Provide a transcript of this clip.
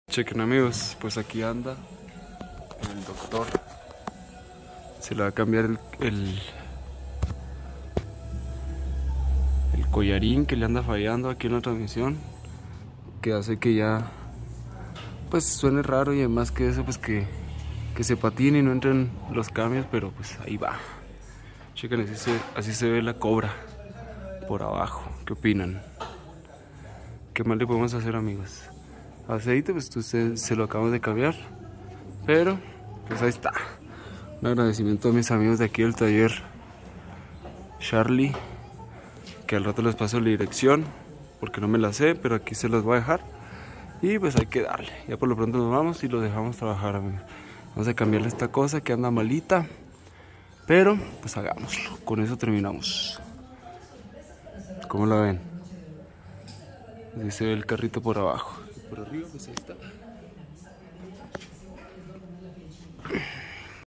Chequen amigos, pues aquí anda el doctor. Se le va a cambiar el collarín que le anda fallando aquí en la transmisión, que hace que ya pues suene raro, y además que eso pues que se patine y no entren los cambios, pero pues ahí va. Chequen, así se ve la cobra por abajo. ¿Qué opinan? ¿Qué más le podemos hacer, amigos? Aceite, pues se lo acabamos de cambiar, pero pues ahí está. Un agradecimiento a mis amigos de aquí del taller Charlie, que al rato les paso la dirección porque no me la sé, pero aquí se las voy a dejar. Y pues hay que darle. Ya por lo pronto nos vamos y lo dejamos trabajar, amigos. Vamos a cambiarle esta cosa que anda malita, pero pues hagámoslo. Con eso terminamos. ¿Cómo la ven? Así se ve el carrito por abajo. Y por arriba pues ahí está.